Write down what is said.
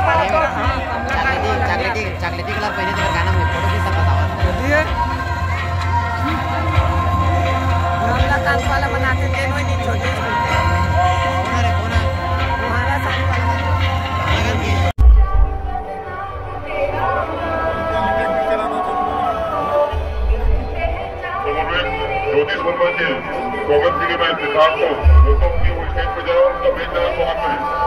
चॉकलेटी कलर पहले तो गाना में फोटो भी सब बताओ ये कमलाकांत वाला बनाते थे नोई नहीं छोटे हमारा साथ वाला ज्योतिष वर्मा जी गोविंद जी के मैं सिद्धार्थ को की स्टेज पर जाओ उनका मेन को हाथ में